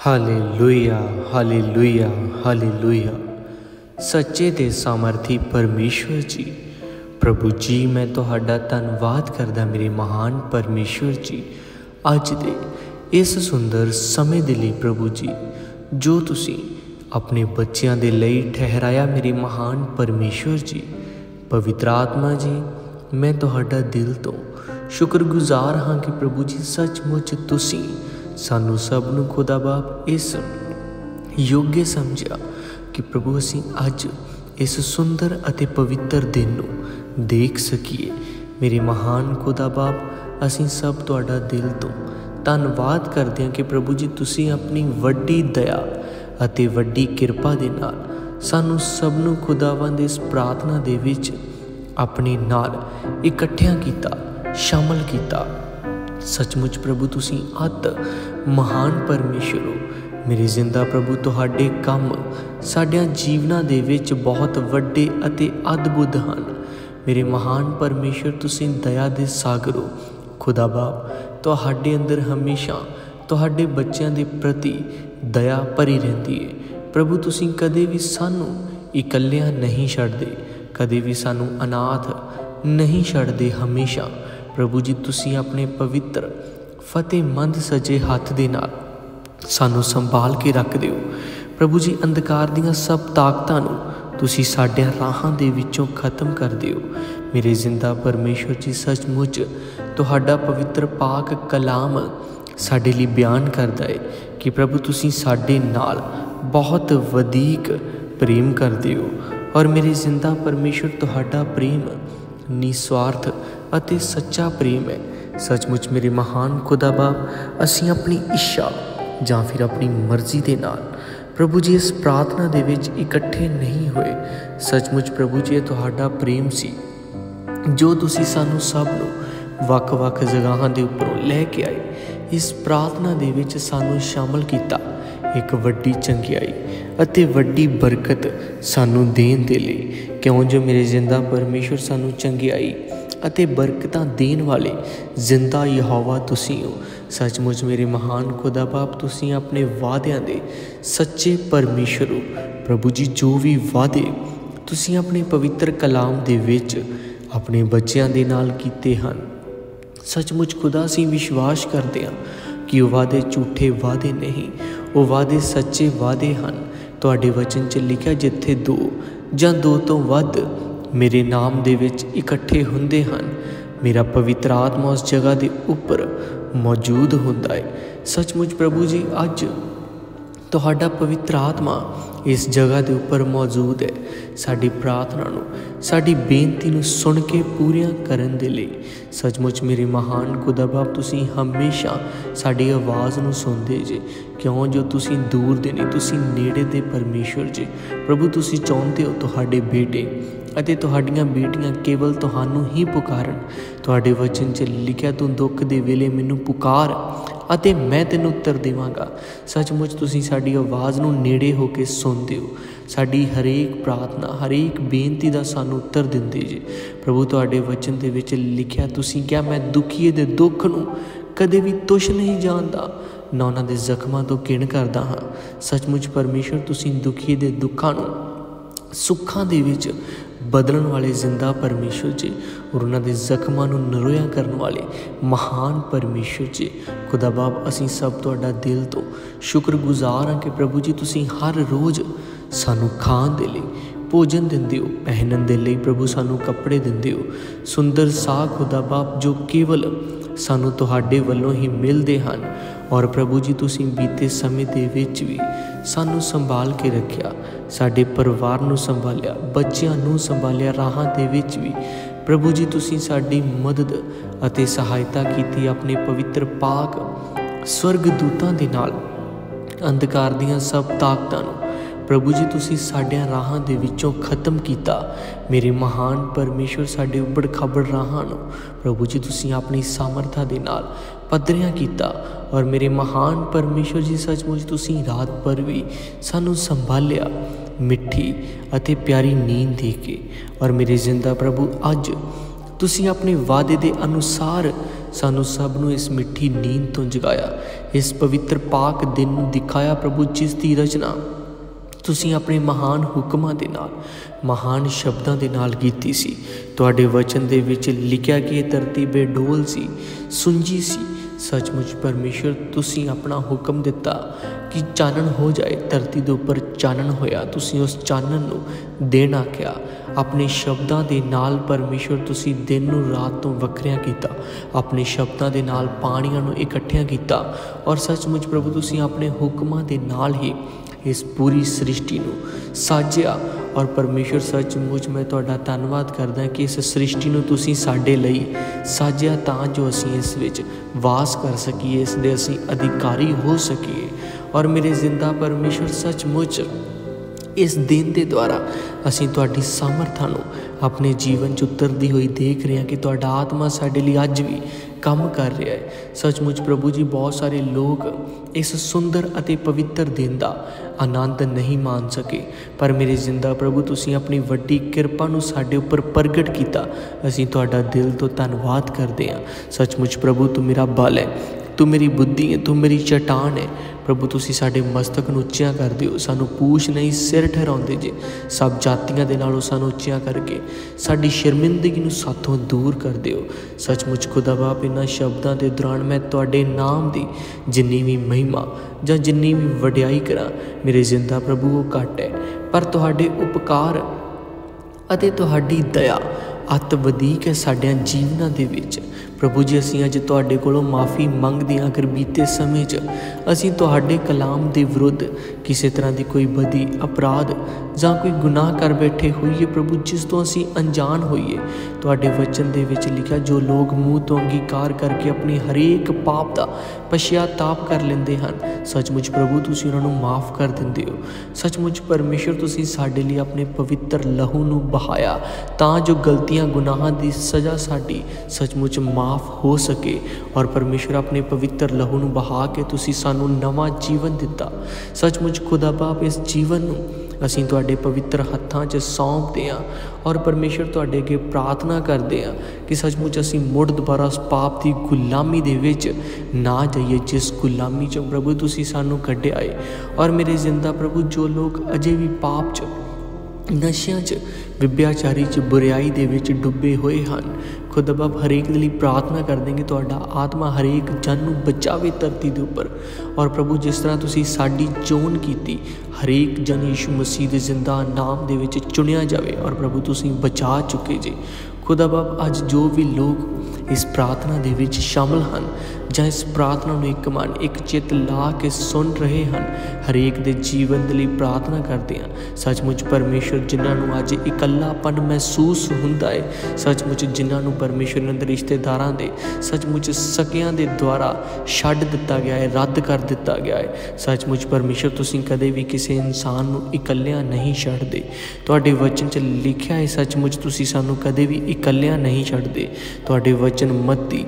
Hallelujah, hallelujah, hallelujah. ਸੱਚੇ ਤੇ ਸਾਮਰਥੀ ਪਰਮੇਸ਼ਵਰ ਜੀ, ਪ੍ਰਭੂ ਜੀ, ਮੈਂ ਤੁਹਾਡਾ ਧੰਨਵਾਦ ਕਰਦਾ ਮੇਰੇ ਮਹਾਨ ਪਰਮੇਸ਼ਵਰ ਜੀ, ਅੱਜ ਦੇ ਇਸ ਸੁੰਦਰ ਸਮੇਂ ਦੇ ਲਈ ਪ੍ਰਭੂ ਜੀ, ਜੋ ਤੁਸੀਂ ਆਪਣੇ ਬੱਚਿਆਂ ਦੇ ਲਈ ਠਹਿਰਾਇਆ ਮੇਰੇ ਮਹਾਨ ਪਰਮੇਸ਼ਵਰ ਜੀ। ਪਵਿੱਤਰ ਆਤਮਾ ਜੀ, ਮੈਂ ਤੁਹਾਡਾ ਦਿਲ ਤੋਂ ਸ਼ੁਕਰਗੁਜ਼ਾਰ ਹਾਂ ਕਿ ਪ੍ਰਭੂ ਜੀ ਸੱਚਮੁੱਚ ਤੁਸੀਂ ਸਾਨੂੰ ਸਭ ਨੂੰ ਖੁਦਾ ਬਾਪ ਇਸ ਯੋਗ ਸਮਝਿਆ ਕਿ ਪ੍ਰਭੂ ਅਸੀਂ ਅੱਜ ਇਸ ਸੁੰਦਰ ਅਤੇ ਪਵਿੱਤਰ ਦਿਨ ਨੂੰ ਦੇਖ ਸਕੀਏ। ਮੇਰੇ ਮਹਾਨ ਖੁਦਾ ਬਾਪ, ਅਸੀਂ ਸਭ ਤੁਹਾਡਾ ਦਿਲ ਤੋਂ ਧੰਨਵਾਦ ਕਰਦੇ ਹਾਂ ਕਿ ਪ੍ਰਭੂ ਜੀ ਤੁਸੀਂ ਆਪਣੀ ਵੱਡੀ ਦਇਆ ਅਤੇ ਵੱਡੀ ਕਿਰਪਾ ਦੇ ਨਾਲ ਸਾਨੂੰ ਸਭ ਨੂੰ ਖੁਦਾਵੰਦ ਇਸ ਪ੍ਰਾਰਥਨਾ ਦੇ ਵਿੱਚ ਆਪਣੇ ਨਾਲ ਇਕੱਠਿਆਂ ਕੀਤਾ, ਸ਼ਾਮਲ ਕੀਤਾ। ਸੱਚਮੁੱਚ ਪ੍ਰਭੂ ਤੁਸੀਂ ਅਤ ਮਹਾਨ ਪਰਮੇਸ਼ਰ ਹੋ। ਮੇਰੇ ਜ਼ਿੰਦਾ ਪ੍ਰਭੂ, ਤੁਹਾਡੇ ਕੰਮ ਸਾਡਿਆਂ ਜੀਵਨਾਂ ਦੇ ਵਿੱਚ ਬਹੁਤ ਵੱਡੇ ਅਤੇ ਅਦਭੁਤ ਹਨ। ਮੇਰੇ ਮਹਾਨ ਪਰਮੇਸ਼ਰ, ਤੁਸੀਂ ਦਇਆ ਦੇ ਸਾਗਰ ਹੋ। ਖੁਦਾ ਬਾਪ, ਤੁਹਾਡੇ ਅੰਦਰ ਹਮੇਸ਼ਾ ਤੁਹਾਡੇ ਬੱਚਿਆਂ ਦੇ ਪ੍ਰਤੀ ਦਇਆ ਭਰੀ ਰਹਿੰਦੀ ਹੈ। ਪ੍ਰਭੂ ਤੁਸੀਂ ਕਦੇ ਵੀ ਸਾਨੂੰ ਇਕੱਲਿਆਂ ਨਹੀਂ ਛੱਡਦੇ, ਕਦੇ ਵੀ ਸਾਨੂੰ ਅਨਾਥ ਨਹੀਂ ਛੱਡਦੇ। ਹਮੇਸ਼ਾ ਪ੍ਰਭੂ ਜੀ ਤੁਸੀਂ ਆਪਣੇ ਪਵਿੱਤਰ ਫਤਿਹਮੰਦ ਸੱਜੇ ਹੱਥ ਦੇ ਨਾਲ ਸਾਨੂੰ ਸੰਭਾਲ ਕੇ ਰੱਖਦੇ ਹੋ। ਪ੍ਰਭੂ ਜੀ ਅੰਧਕਾਰ ਦੀਆਂ ਸਭ ਤਾਕਤਾਂ ਨੂੰ ਤੁਸੀਂ ਸਾਡੇ ਰਾਹਾਂ ਦੇ ਵਿੱਚੋਂ ਖਤਮ ਕਰਦੇ ਹੋ। ਮੇਰੇ ਜ਼ਿੰਦਾ ਪਰਮੇਸ਼ਵਰ ਜੀ, ਸੱਚਮੁੱਚ ਤੁਹਾਡਾ ਪਵਿੱਤਰ ਪਾਕ ਕਲਾਮ ਸਾਡੇ ਲਈ ਬਿਆਨ ਕਰਦਾ ਹੈ ਕਿ ਪ੍ਰਭੂ ਤੁਸੀਂ ਸਾਡੇ ਨਾਲ ਬਹੁਤ ਵਧੀਕ ਪ੍ਰੇਮ ਕਰਦੇ ਹੋ। ਔਰ ਮੇਰੇ ਜ਼ਿੰਦਾ ਪਰਮੇਸ਼ਵਰ, ਤੁਹਾਡਾ ਪ੍ਰੇਮ ਨਿਸਵਾਰਥ ਅਤੇ ਸੱਚਾ ਪ੍ਰੇਮ ਹੈ। ਸੱਚਮੁੱਚ ਮੇਰੇ ਮਹਾਨ ਖੁਦਾ ਬਾਪ, ਅਸੀਂ ਆਪਣੀ ਇੱਛਾ ਜਾਂ ਫਿਰ ਆਪਣੀ ਮਰਜ਼ੀ ਦੇ ਨਾਲ ਪ੍ਰਭੂ ਜੀ ਇਸ ਪ੍ਰਾਰਥਨਾ ਦੇ ਵਿੱਚ ਇਕੱਠੇ ਨਹੀਂ ਹੋਏ। ਸੱਚਮੁੱਚ ਪ੍ਰਭੂ ਜੀ, ਇਹ ਤੁਹਾਡਾ ਪ੍ਰੇਮ ਸੀ ਜੋ ਤੁਸੀਂ ਸਾਨੂੰ ਸਭ ਨੂੰ ਵੱਖ-ਵੱਖ ਜਗ੍ਹਾਵਾਂ ਦੇ ਉੱਪਰੋਂ ਲੈ ਕੇ ਆਏ, ਇਸ ਪ੍ਰਾਰਥਨਾ ਦੇ ਵਿੱਚ ਸਾਨੂੰ ਸ਼ਾਮਲ ਕੀਤਾ। ਇੱਕ ਵੱਡੀ ਚੰਗਿਆਈ ਅਤੇ ਵੱਡੀ ਬਰਕਤ ਸਾਨੂੰ ਦੇਣ ਦੇ ਲਈ, ਕਿਉਂ ਜੋ ਮੇਰੇ ਜ਼ਿੰਦਾ ਪਰਮੇਸ਼ਵਰ ਸਾਨੂੰ ਚੰਗਿਆਈ ਅਤੇ ਬਰਕਤਾਂ ਦੇਣ ਵਾਲੇ ਜ਼ਿੰਦਾ ਯਹੋਵਾ ਤੁਸੀਂ ਹੋ। ਸੱਚਮੁੱਚ ਮੇਰੇ ਮਹਾਨ ਖੁਦਾ ਬਾਪ, ਤੁਸੀਂ ਆਪਣੇ ਵਾਅਦਿਆਂ ਦੇ ਸੱਚੇ ਪਰਮੇਸ਼ਰ ਹੋ। ਪ੍ਰਭੂ ਜੀ, ਜੋ ਵੀ ਵਾਅਦੇ ਤੁਸੀਂ ਆਪਣੇ ਪਵਿੱਤਰ ਕਲਾਮ ਦੇ ਵਿੱਚ ਆਪਣੇ ਬੱਚਿਆਂ ਦੇ ਨਾਲ ਕੀਤੇ ਹਨ, ਸੱਚਮੁੱਚ ਖੁਦਾ ਅਸੀਂ ਵਿਸ਼ਵਾਸ ਕਰਦੇ ਹਾਂ ਕਿ ਉਹ ਵਾਅਦੇ ਝੂਠੇ ਵਾਅਦੇ ਨਹੀਂ, ਉਹ ਵਾਅਦੇ ਸੱਚੇ ਵਾਅਦੇ ਹਨ। ਤੁਹਾਡੇ ਵਚਨ 'ਚ ਲਿਖਿਆ, ਜਿੱਥੇ ਦੋ ਜਾਂ ਦੋ ਤੋਂ ਵੱਧ ਮੇਰੇ ਨਾਮ ਦੇ ਵਿੱਚ ਇਕੱਠੇ ਹੁੰਦੇ ਹਨ, ਮੇਰਾ ਪਵਿੱਤਰ ਆਤਮਾ ਉਸ ਜਗ੍ਹਾ ਦੇ ਉੱਪਰ ਮੌਜੂਦ ਹੁੰਦਾ ਹੈ। ਸੱਚਮੁੱਚ ਪ੍ਰਭੂ ਜੀ, ਅੱਜ ਤੁਹਾਡਾ ਪਵਿੱਤਰ ਆਤਮਾ ਇਸ ਜਗ੍ਹਾ ਦੇ ਉੱਪਰ ਮੌਜੂਦ ਹੈ, ਸਾਡੀ ਪ੍ਰਾਰਥਨਾ ਨੂੰ, ਸਾਡੀ ਬੇਨਤੀ ਨੂੰ ਸੁਣ ਕੇ ਪੂਰੀਆਂ ਕਰਨ ਦੇ ਲਈ। ਸੱਚਮੁੱਚ ਮੇਰੇ ਮਹਾਨ ਖੁਦਾ ਬਾਪ, ਤੁਸੀਂ ਹਮੇਸ਼ਾ ਸਾਡੀ ਆਵਾਜ਼ ਨੂੰ ਸੁਣਦੇ ਜੇ, ਕਿਉਂ ਜੋ ਤੁਸੀਂ ਦੂਰ ਦੇ ਨਹੀਂ, ਤੁਸੀਂ ਨੇੜੇ ਦੇ ਪਰਮੇਸ਼ਵਰ ਜੇ। ਪ੍ਰਭੂ ਤੁਸੀਂ ਚਾਹੁੰਦੇ ਹੋ ਤੁਹਾਡੇ ਬੇਟੇ ਅਤੇ ਤੁਹਾਡੀਆਂ ਬੇਟੀਆਂ ਕੇਵਲ ਤੁਹਾਨੂੰ ਹੀ ਪੁਕਾਰਨ। ਤੁਹਾਡੇ ਵਚਨ 'ਚ ਲਿਖਿਆ, ਤੂੰ ਦੁੱਖ ਦੇ ਵੇਲੇ ਮੈਨੂੰ ਪੁਕਾਰ ਅਤੇ ਮੈਂ ਤੈਨੂੰ ਉੱਤਰ ਦੇਵਾਂਗਾ। ਸੱਚਮੁੱਚ ਤੁਸੀਂ ਸਾਡੀ ਆਵਾਜ਼ ਨੂੰ ਨੇੜੇ ਹੋ ਕੇ ਸੁਣਦੇ ਹੋ, ਸਾਡੀ ਹਰੇਕ ਪ੍ਰਾਰਥਨਾ, ਹਰੇਕ ਬੇਨਤੀ ਦਾ ਸਾਨੂੰ ਉੱਤਰ ਦਿੰਦੇ ਜੇ। ਪ੍ਰਭੂ ਤੁਹਾਡੇ ਵਚਨ ਦੇ ਵਿੱਚ ਲਿਖਿਆ, ਤੁਸੀਂ ਕਿਹਾ, ਮੈਂ ਦੁਖੀਏ ਦੇ ਦੁੱਖ ਨੂੰ ਕਦੇ ਵੀ ਤੁਛ ਨਹੀਂ ਜਾਣਦਾ, ਨਾ ਉਹਨਾਂ ਦੇ ਜ਼ਖਮਾਂ ਤੋਂ ਘਿਣ ਕਰਦਾ ਹਾਂ। ਸੱਚਮੁੱਚ ਪਰਮੇਸ਼ਵਰ, ਤੁਸੀਂ ਦੁਖੀ ਦੇ ਦੁੱਖਾਂ ਨੂੰ ਸੁੱਖਾਂ ਦੇ ਵਿੱਚ ਬਦਲਣ ਵਾਲੇ ਜ਼ਿੰਦਾ ਪਰਮੇਸ਼ਵਰ ਜੀ, ਔਰ ਉਹਨਾਂ ਦੇ ਜ਼ਖਮਾਂ ਨੂੰ ਨਰੋਇਆ ਕਰਨ ਵਾਲੇ ਮਹਾਨ ਪਰਮੇਸ਼ਵਰ ਜੀ। ਖੁਦਾ ਬਾਪ, ਅਸੀਂ ਸਭ ਤੁਹਾਡਾ ਦਿਲ ਤੋਂ ਸ਼ੁਕਰਗੁਜ਼ਾਰ ਹਾਂ ਕਿ ਪ੍ਰਭੂ ਜੀ ਤੁਸੀਂ ਹਰ ਰੋਜ਼ ਸਾਨੂੰ ਖਾਣ ਦੇ ਲਈ ਭੋਜਨ ਦਿੰਦੇ ਹੋ, ਪਹਿਨਣ ਦੇ ਲਈ ਪ੍ਰਭੂ ਸਾਨੂੰ ਕੱਪੜੇ ਦਿੰਦੇ ਹੋ। ਸੁੰਦਰ ਸਾਹ ਖੁਦਾ ਬਾਪ, ਜੋ ਕੇਵਲ ਸਾਨੂੰ ਤੁਹਾਡੇ ਵੱਲੋਂ ਹੀ ਮਿਲਦੇ ਹਨ। ਔਰ ਪ੍ਰਭੂ ਜੀ, ਤੁਸੀਂ ਬੀਤੇ ਸਮੇਂ ਦੇ ਵਿੱਚ ਵੀ ਸਾਨੂੰ ਸੰਭਾਲ ਕੇ ਰੱਖਿਆ, ਸਾਡੇ ਪਰਿਵਾਰ ਨੂੰ ਸੰਭਾਲਿਆ, ਬੱਚਿਆਂ ਨੂੰ ਸੰਭਾਲਿਆ, ਰਾਹਾਂ ਦੇ ਵਿੱਚ ਵੀ ਪ੍ਰਭੂ ਜੀ ਤੁਸੀਂ ਸਾਡੀ ਮਦਦ ਅਤੇ ਸਹਾਇਤਾ ਕੀਤੀ। ਆਪਣੇ ਪਵਿੱਤਰ ਪਾਕ ਸਵਰਗ ਦੂਤਾਂ ਦੇ ਨਾਲ ਅੰਧਕਾਰ ਦੀਆਂ ਸਭ ਤਾਕਤਾਂ ਨੂੰ ਪ੍ਰਭੂ ਜੀ ਤੁਸੀਂ ਸਾਡਿਆਂ ਰਾਹਾਂ ਦੇ ਵਿੱਚੋਂ ਖਤਮ ਕੀਤਾ। ਮੇਰੇ ਮਹਾਨ ਪਰਮੇਸ਼ਵਰ, ਸਾਡੇ ਉੱਬੜ ਖਾਬੜ ਰਾਹਾਂ ਨੂੰ ਪ੍ਰਭੂ ਜੀ ਤੁਸੀਂ ਆਪਣੀ ਸਾਮਰਥਾ ਦੇ ਨਾਲ ਪੱਧਰਿਆਂ ਕੀਤਾ। ਔਰ ਮੇਰੇ ਮਹਾਨ ਪਰਮੇਸ਼ਵਰ ਜੀ, ਸੱਚਮੁੱਚ ਤੁਸੀਂ ਰਾਤ ਭਰ ਵੀ ਸਾਨੂੰ ਸੰਭਾਲਿਆ, ਮਿੱਠੀ ਅਤੇ ਪਿਆਰੀ ਨੀਂਦ ਦੇ ਕੇ। ਔਰ ਮੇਰੇ ਜ਼ਿੰਦਾ ਪ੍ਰਭੂ, ਅੱਜ ਤੁਸੀਂ ਆਪਣੇ ਵਾਅਦੇ ਦੇ ਅਨੁਸਾਰ सानू सब नू इस मिठी नींद तो जगाया, इस पवित्र पाक दिन नू दिखाया प्रभु, जिस दी रचना तुसीं अपने महान हुक्मां दे नाल, महान शब्दां दे नाल कीती सी। तुहाडे वचन दे विच लिखिया कि ये धरती बेडोल सी, सुंजी सी। सचमुच परमेश्वर तुसीं अपना हुक्म दिता कि चानन हो जाए, धरती दे उपर चानन होया। तुसीं उस चानन नू दिन आख्या। अपने शब्दां दे नाल परमेश्वर तुसीं दिन नू रात तो वखरिया कीता, अपने शब्दां दे नाल पाणियां नू इकट्ठिया कीता। और सचमुच प्रभु तुसीं अपने हुक्मां दे नाल ही इस पूरी सृष्टि नू साजिया। और परमेश्वर सचमुच मैं तुहाडा धन्नवाद करदा कि इस सृष्टि नू तुसीं साडे लई साजिया, तां जो असीं इस विच वास कर सकीए, इस दे असीं अधिकारी हो सकीए। और मेरे जिंदा परमेश्वर सचमुच इस दिन के द्वारा असीं तुहाडी सामर्थां नूं अपने जीवन च उतरदी हुई देख रहे हैं कि तुहाडा आत्मा साडे लई अज भी काम कर रहा है। सचमुच प्रभु जी, बहुत सारे लोग इस सुंदर अते पवित्र दिन का आनंद नहीं मान सके, पर मेरे जिंदा प्रभु तुसीं अपनी वड्डी किरपा नूं साडे उपर प्रगट कीता। असीं तुहाडा दिल तो धन्नवाद करदे हां। सचमुच प्रभु तू मेरा बल है, तू मेरी बुद्धि है, तू मेरी चट्टान है। प्रभु तुसीं साडे मस्तक नूं उच्चिया कर दिओ, सानू पूछ नहीं सिर ठहराउंदे जे। सब जातियां दे नालों सानू उच्चिया करके साडी शर्मिंदगी नूं साथों दूर कर दिओ। सचमुच खुदा बाप, इन्हां शब्दां दे दौरान मैं तुहाडे नाम दी जिन्नी भी महिमा जां जिन्नी भी वडियाई करां, मेरे जिंदा प्रभु वो घट है। पर तुहाडे उपकार अते तुहाडी दया अत वधीक है साडियां जीवनां दे विच। प्रभु जी, असीं अज तुहाडे कोलों माफ़ी मंगदे हां अगर बीते समय च असीं तुहाडे कलाम दे विरुद्ध किसी तरह की कोई बदी अपराध जां कोई गुनाह कर बैठे होइए प्रभु, जिस तो असीं अनजान होइए। तुहाडे वचन दे विच लिखिया, जो लोग मूँह तो अंगीकार करके अपनी हरेक पाप का पश्चाताप कर लेंदे हन, सचमुच प्रभु तुसीं उन्हां नूं माफ़ कर दिंदे हो। सचमुच परमेश्वर तुसीं साडे लई अपने पवित्र लहू नूं बहाया, तां जो गलतियां गुनाहां दी सज़ा साडी सचमुच माफ़ हो सके। और परमेश्वर अपने पवित्र लहू नूं बहा के तुसीं सानू नवा जीवन दिता। सचमुच खुदा बाप, इस जीवन नूं असीं तुहाडे पवित्र हत्थां 'च सौंपदे हां। और परमेश्वर तुहाडे अगे प्रार्थना करदे हां कि सचमुच असीं मुड़ दोबारा उस पाप की गुलामी दे विच ना जाइए, जिस गुलामी 'चों प्रभु तुसीं सानू कढिया है। और मेरे जिंदा प्रभु, जो लोग अजे भी पाप 'च, नशियां 'च, विभ्याचारी 'च, बुराई दे विच डुबे हुए हैं, खुदा बाप हरेक के लिए प्रार्थना कर देंगे तुहाडा आत्मा हरेक जन नूं बचावे धरती के उपर। और प्रभु, जिस तरह तुसीं साडी चोन कीती, हरेक जन यीशु मसीह दे जिंदा नाम दे विच चुनिया जाए। और प्रभु तुसीं बचा चुके जे। खुदा बाप, अज जो भी लोग इस प्रार्थना दे विच शामिल हैं जां इस प्रार्थना नूं एक मन एक चित ला के सुन रहे हैं, हरेक दे जीवन दे लई प्रार्थना करते हैं। सचमुच परमेश्वर, जिन्हां नूं अज इकल्लापन महसूस हुंदा है, सचमुच जिन्हां नूं परमेश्वर ने रिश्तेदारां दे सचमुच सकियां दे द्वारा छड्ड दिता गया है, रद्द कर दिता गया है, सचमुच परमेश्वर तुसीं कदे भी किसी इंसान नूं इकल्लियां नहीं छड्डदे। तुहाडे वचन च लिखिया है, सचमुच तुसीं सानू कदे भी इकल्लियां नहीं छड्डदे। तुहाडे वचन मत्ती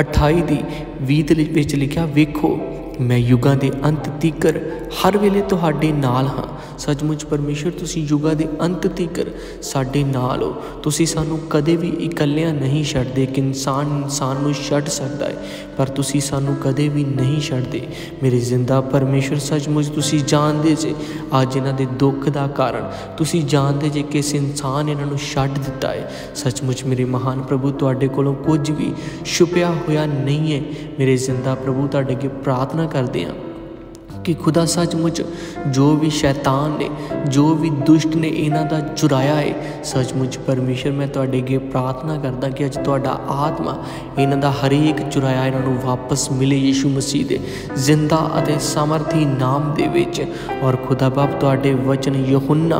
28:20 ਦੇ ਵਿੱਚ ਲਿਖਿਆ, ਵੇਖੋ मैं युगां दे अंत तीकर हर वेले तुहाडे नाल हाँ। सचमुच परमेश्वर, तुसीं युगां दे अंत तीकर साडे नाल हो। तुसीं सानू कदे भी इकल्लियां नहीं छड्डदे। कि इंसान नूं छड्ड सकदा है, पर तुसीं सानू कदे भी नहीं छड्डदे। मेरे जिंदा परमेश्वर, सचमुच तुसीं जानदे जे अज इन्हां दे दुख दा कारण, तुसीं जानदे जे किस इंसान इन्हां नूं छड्ड दिता है। सचमुच मेरे महान प्रभु, तुहाडे कोलों कुछ भी छुपिया होया नहीं है। मेरे जिंदा प्रभु, तुहाडे अगे प्रार्थना करते हैं कि खुदा सचमुच जो भी शैतान ने, जो भी दुष्ट ने इन्हां दा चुराया है, सचमुच परमेश्वर मैं तुहाडे अगे प्रार्थना करदा कि अज तुहाडा आत्मा इन्हां दा हरेक चुराया इन्हां नूं वापस मिले यीशु मसीह दे जिंदा अते सामर्थी नाम दे विच। और खुदा बाप, तुहाडे वचन यूहन्ना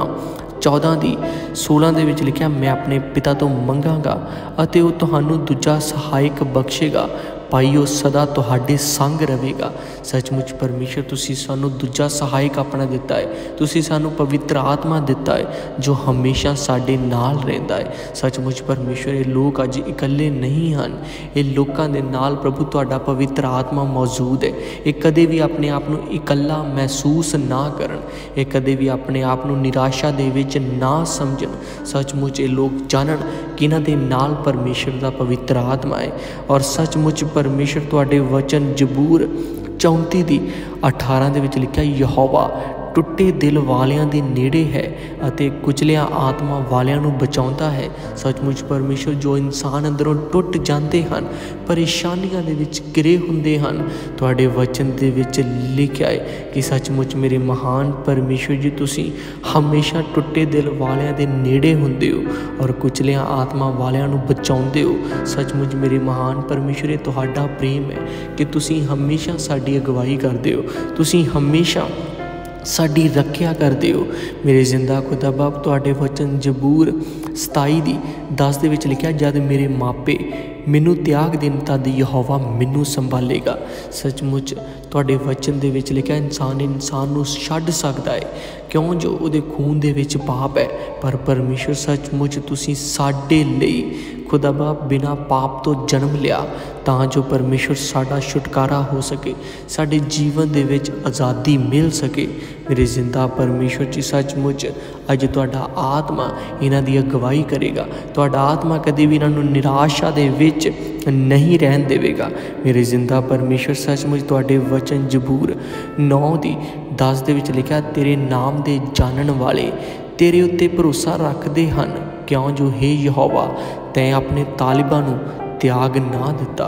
14:16 ਦੇ ਵਿੱਚ लिखिया, मैं अपने पिता तो मंगांगा ਅਤੇ ਉਹ ਤੁਹਾਨੂੰ दूजा सहायक बख्शेगा, भाई वो सदा तुहाडे संग रहेगा। सचमुच परमेश्वर, तुसीं सानू दूजा सहायक अपना दिता है, तुसीं सानू पवित्र आत्मा दिता है जो हमेशा साडे नाल रहिंदा है। सचमुच परमेश्वर, ये लोग अज इकल्ले नहीं हैं, ये लोगों के नाल प्रभु तुहाडा पवित्र आत्मा मौजूद है। ये कदे भी अपने आप नूं इकल्ला महसूस ना करन, ये कदे भी अपने आप नूं निराशा दे विच ना समझन। सचमुच ये लोग जानन जिन्हां दे नाल परमेश्वर दा पवित्र आत्मा है। और सचमुच परमेश्वर तुहाडे वचन जबूर 34:18 दे विच लिखिआ, यहोवा टुटे दिल वालियां दे नेड़े है अते कुचलिया आत्मा वालियां नूं बचाउंदा है। सचमुच परमेश्वर जो इंसान अंदरों टुट जाते हैं, परेशानियां दे विच घिरे हुंदे हन, तुहाडे वचन दे विच लिखिआ है कि सचमुच मेरे महान परमेश्वर जी तुसीं हमेशा टुटे दिल वालियां दे नेड़े हुंदे हो और कुचलिया आत्मा वालियां नूं बचाउंदे हो। सचमुच मेरे महान परमेश्वर ये तुहाडा प्रेम है कि तुसीं हमेशा साडी अगवाई करदे हो, तुसीं हमेशा साडी रखिया करदे हो। मेरे जिंदा खुदा बाप तुहाडे वचन जबूर 27:10 दे विच लिखिआ, जद मेरे मापे मैनू त्याग देन तद यहोवा मैनू संभालेगा। सचमुच तुहाडे वचन दे विच लिखिआ, इंसान नूं छड्ड सकदा है क्यों जो उहदे खून दे विच पाप है, पर परमेश्वर सचमुच तुसीं साडे लई खुदा बाप बिना पाप तो जन्म लिया तां जो परमेश्वर साडा छुटकारा हो सके, साडे जीवन दे विच आज़ादी मिल सके। मेरे जिंदा परमेश्वर जी सचमुच अज तुहाडा आत्मा इन्हां दी अगवाई करेगा, तुहाडा आत्मा कदे भी इन्हां नूं निराशा दे विच नहीं रहन देवेगा। मेरे जिंदा परमेश्वर सचमुच तुहाडे वचन जबूर 9:10 दे विच लिखिआ, तेरे नाम दे जानन वाले तेरे उत्ते भरोसा रखदे हन क्यों जो हे यहोवा तैं अपने तालिबां नूं त्याग ना दिता।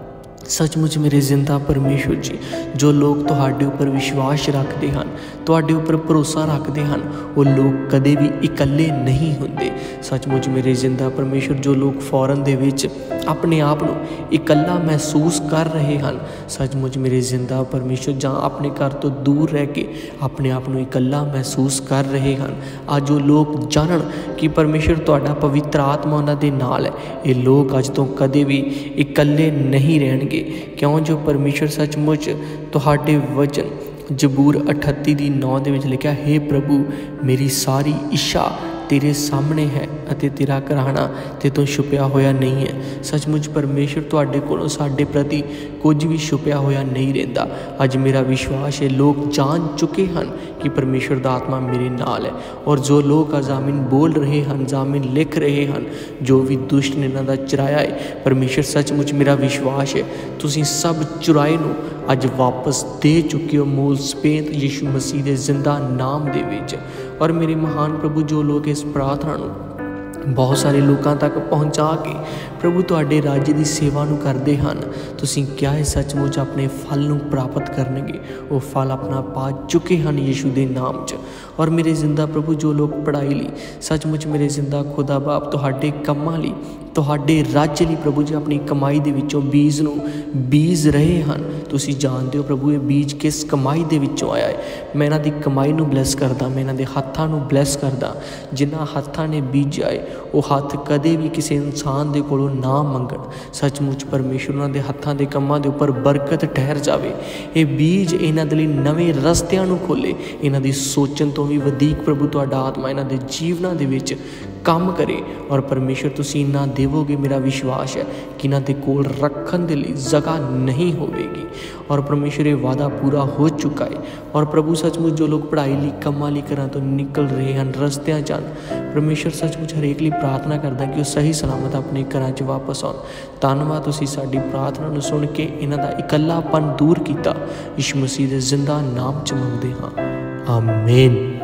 सचमुच मेरे जिंदा परमेश्वर जी जो लोग तुहाडे उपर विश्वास रखते हैं, तुहाडे उपर भरोसा रखते हैं, वो लोग कदे भी इकल्ले नहीं होंदे। सचमुच मेरे जिंदा परमेश्वर जो लोग फौरन दे विच अपने आप नूं इकल्ला महसूस कर रहे हैं, सचमुच मेरे जिंदा परमेश्वर जां अपने घर तो दूर रह के अपने आप नूं इकल्ला महसूस कर रहे हैं, अज वो लोग जानन कि परमेश्वर तुहाडा पवित्र आत्मा उन्हां दे नाल है, ये लोग अज तो कदे भी इकल्ले नहीं रहणगे क्यों जो परमेश्वर सचमुच तुहाडे वचन जबूर 38:9 दे विच लिखिआ, हे प्रभु मेरी सारी इच्छा तेरे सामने है अते तेरा घराना ते तो छुपिया होया नहीं है। सचमुच परमेश्वर तुहाडे कोलों साडे प्रति कुछ भी छुपिया होया नहीं रहिंदा। अज मेरा विश्वास है लोग जान चुके हैं कि परमेश्वर दा आत्मा मेरे नाल है, और जो लोग अजामिन बोल रहे हैं, जामिन लिख रहे हैं, जो भी दुष्ट ने इन्हां दा चुराया है, परमेश्वर सचमुच मेरा विश्वास है तुसीं सब चुराए नूं अज वापस दे चुके हो मूल सपेत यीशु मसीह दे जिंदा नाम दे विच। और मेरे महान प्रभु जो लोग इस प्रार्थना नूं बहुत सारे लोगों तक पहुँचा के प्रभु तुहाडे राज्य की सेवा नूं करदे हन, तुसीं क्या है सचमुच अपने फल नूं प्राप्त करनगे, वो फल अपना पा चुके हैं यीशु दे नाम च। और मेरे जिंदा प्रभु जो लोग पढ़ाई लई सचमुच मेरे जिंदा खुदा बाप तुहाडे कम्मां लई तुहाडे राज्य लई प्रभु जी अपनी कमाई दे विचों बीज नूं बीज रहे हैं, तुसीं जानदे हो प्रभु ये बीज किस कमाई दे विचों आया है। मैं इन्हां दी कमाई नूं ब्लैस करदा, मैं इन्हां दे हत्थां नूं ब्लैस करदा, जिन्हां हत्थां ने बीजा है वो हत्थ कदे भी किसी इंसान दे कोलों ना मंगण। सचमुच परमेश्वर उन्हां दे हत्थां दे कम्मां दे उपर बरकत ठहर जावे, ये बीज इन्हां दे लई नवें रस्तिਆਂ नूं खोले, इन्हां दी सोचण तो भी वधीक प्रभु तुहाडा आत्मा इन्हां दे जीवनां दे विच काम करे। और परमेश्वर तुसीं इन्ना देवोगे, मेरा विश्वास है कि इन्हां दे कोल रखण दे लई जगह नहीं होवेगी। और परमेश्वर ये वादा पूरा हो चुका है। और प्रभु सचमुच जो लोग पढ़ाई लई कम्मां लई घरां तो निकल रहे हैं, रस्तिਆਂ 'ਚ ਹਨ, परमेश्वर सचमुच हरेक ਲਈ प्रार्थना करदा कि वो सही सलामत अपने घरां 'ਚ वापस आउण। धन्नवाद तुसीं साडी प्रार्थना नूं सुण के इन्हां दा इकल्लापन दूर कीता, यीशु मसीह दे जिंदा नाम 'ਚ मंगदे हां, आमीन।